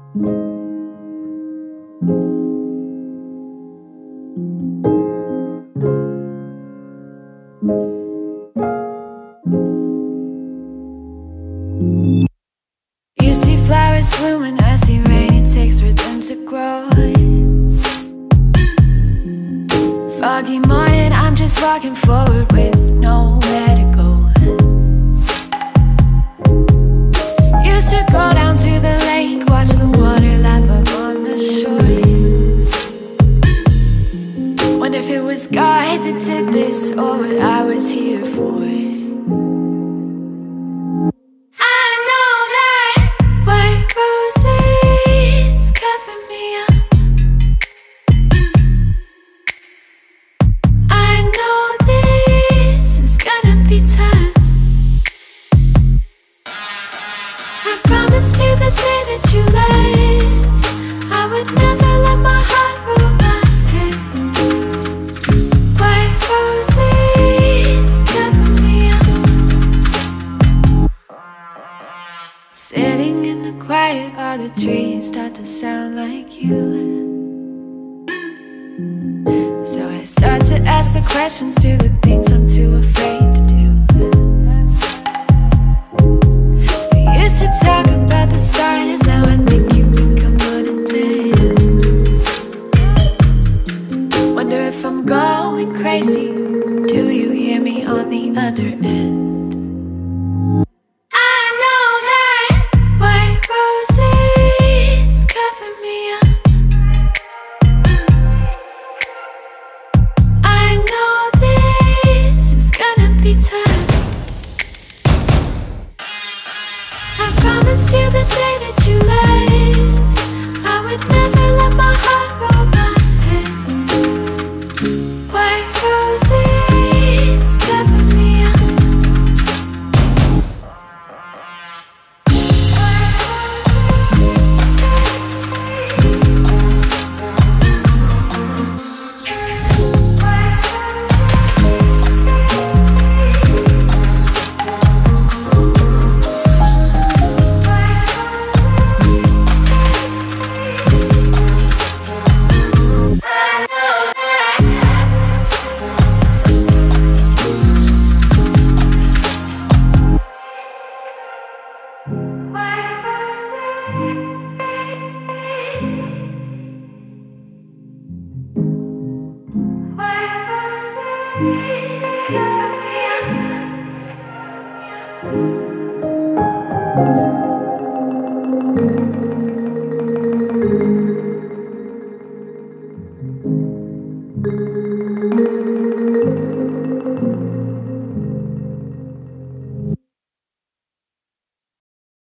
You see flowers blooming, I see rain, it takes for them to grow. Foggy morning, I'm just walking forward with nowhere to go. Used to go down to the lake, watch the water lap up on the shore. Wonder if it was God that did this, or what I was here for. Sitting in the quiet, all the trees start to sound like you. So I start to ask the questions, do the things I'm too afraid to do. We used to talk about the stars, now I think you become one of them. Wonder if I'm going crazy, do you hear me on the other end? Promised you the day that you left, I would never let my heart roll back. White roses cover me up. Thank you.